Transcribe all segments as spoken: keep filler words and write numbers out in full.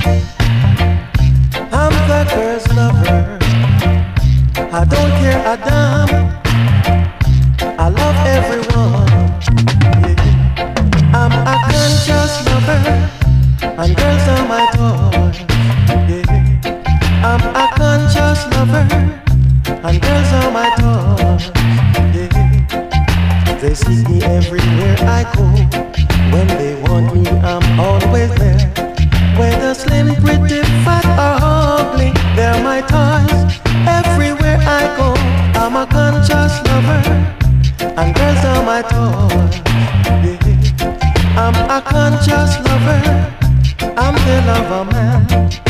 I'm the girl's lover. I don't care a damn. I love everyone. Yeah. I'm a conscious lover, and girls are my toys. Yeah. I'm a conscious lover, and girls are my toys. Yeah. They seek me everywhere I go. When they want me, I'm always there. Whether slim, pretty, fat or ugly, they're my toys. Everywhere I go, I'm a conscious lover, and girls are my toys. Yeah. I'm a conscious lover, I'm the lover man.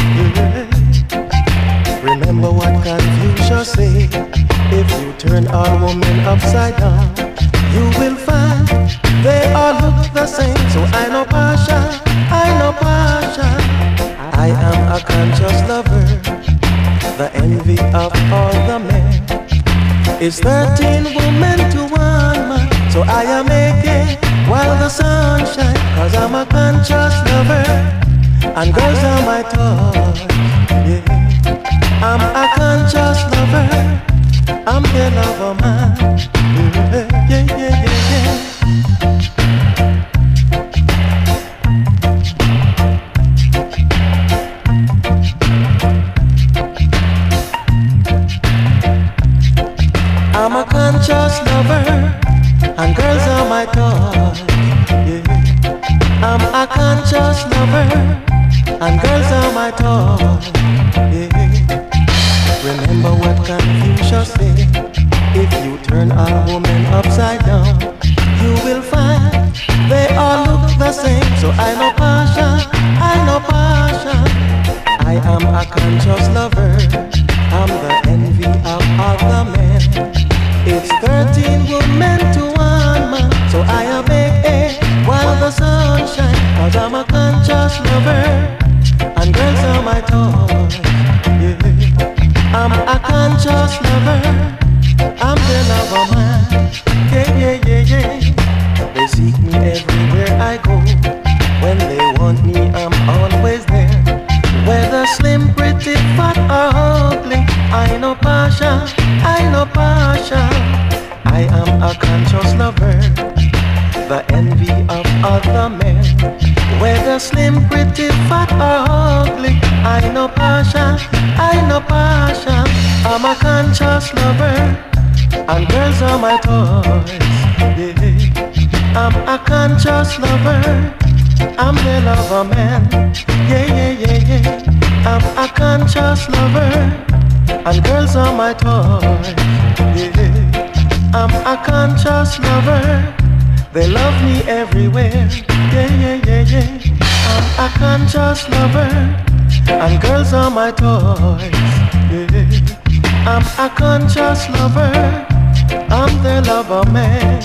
Yeah. Remember what Confucius said: if you turn all women upside down, you will find they all look the same. So I know passion, I know passion. I am a conscious lover, the envy of all the men. It's thirteen women to one man, so I am making while the sun shines. Cause I'm a conscious lover, and girls are my toys. Yeah. I'm a conscious lover, I'm the lover man. Yeah, yeah, yeah, yeah, yeah. I'm a conscious lover, and girls are my toys. Yeah. I'm a conscious lover, and girls are my toys. Yeah. Remember what Confucius said: if you turn a woman upside down, you will find they all look the same. So I know passion, I know passion. I am a conscious lover, I'm the envy of other men. It's thirteen women to one man, so I am a while the sun shines. Cause I'm a conscious lover, and girls are my toys. Yeah. I'm a conscious lover, I'm the lover man. Yeah, yeah, yeah, yeah. They seek me everywhere I go. When they want me, I'm always there. Whether slim, pretty, fat or ugly, I know passion, I know passion. I am a conscious lover, the envy of other men. Whether slim, pretty, fat or ugly, I know passion, I know passion. I'm a conscious lover, and girls are my toys. Yeah. I'm a conscious lover, I'm the lover man. Yeah, yeah, yeah, yeah. I'm a conscious lover, and girls are my toys. Yeah. I'm a conscious lover, they love me everywhere. Yeah, yeah, yeah, yeah. I'm a conscious lover, and girls are my toys. Yeah. I'm a conscious lover, I'm the lover man.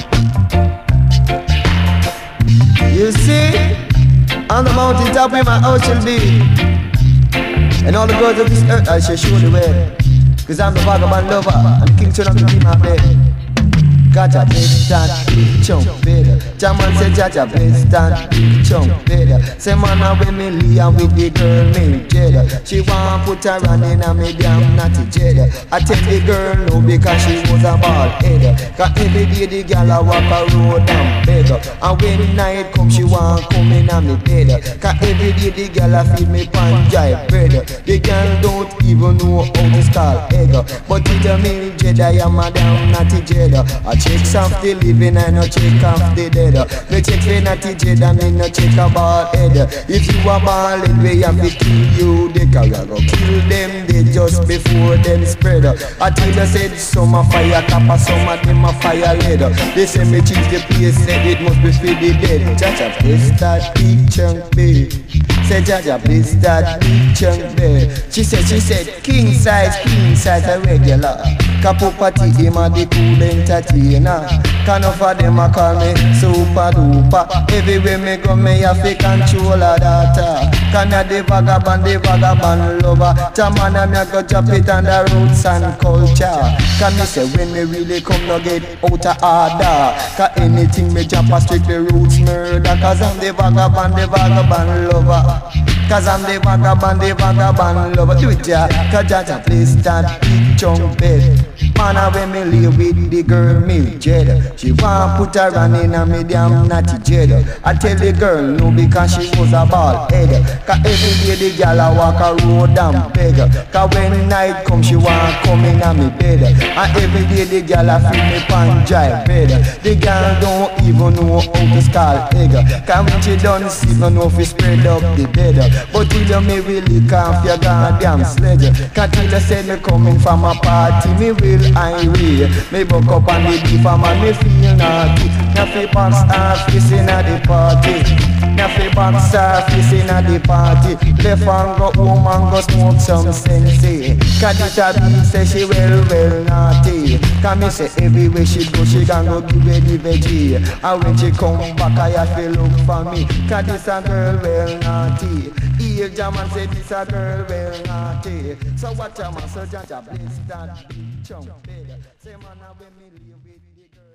You see, on the mountain top where my house shall be, and all the birds of this earth I shall show the way. Cause I'm the vagabond lover, and the king should not be my bed. Jaja best and big chunk better. Jaman say Jaja best and big chunk better. Say man a when me Leah with the girl me Jada. She want put her on in a me damn natty Jada. I tell the girl no because she was a bald header. Cause every day the gal a walk a road and beg. And when night come she want come in a me bed. Cause every day the gal a feed me pan jive bread. The girl don't even know how to style egg. But it a me Jada ya madam natty Jada. I check off the living and no check off the dead. Me check for natty Jada, me no check a bald head. If you a bald head, we have to kill you. They can go kill them, they just before them spread. I tell you said some a fire copper, some of them a fire lead. They say me change the place, said it must be for the dead. Jaja bless that big chunk bed. Say Jaja bless that big chunk bed. She said, she said king size, king size a regular. Capo party, him a the cool entertainer. Can of them a call me super duper. Everywhere me go me have to control a data. Can a the vagabond, the vagabond lover. Tamana me a go drop it on the roots and culture. Can me say when me really come no get out of order. Cause anything me drop a strictly roots murder. Cause I'm the vagabond, the vagabond lover. Cause I'm the vagabond, the vagabond lover. Do it ya, cause Jaja please that big chunk bed. Man, I when me live with the girl, me Jada. She want put her on in a medium natty Jada. I tell the girl no because she was a bald head. Cause every day the gal a walk a road and beg. Cause when night come she want come in a me bed. And every day the gal a feel me pan dry bed. The gal don't even know how to scald egg. Cause when she done sleep no know if she spread up the bed. But till you me really can't your goddamn sledge. Cause till you said me coming from a party me will I will. Me buck up on the beef and man me feel naughty. Naffy box half face inna the party. Naffy box half face inna the party. Left and go home and go smoke some sensei. Cause this a beat say she well well naughty. Cause me say everywhere she go she can go give me the veggie. And when she come back I have to look for me. Cause this a girl well naughty. Here Jaman say this a girl well naughty. So watch a man so Jaja bless that big chunk bed. Say man a when me live with the girl.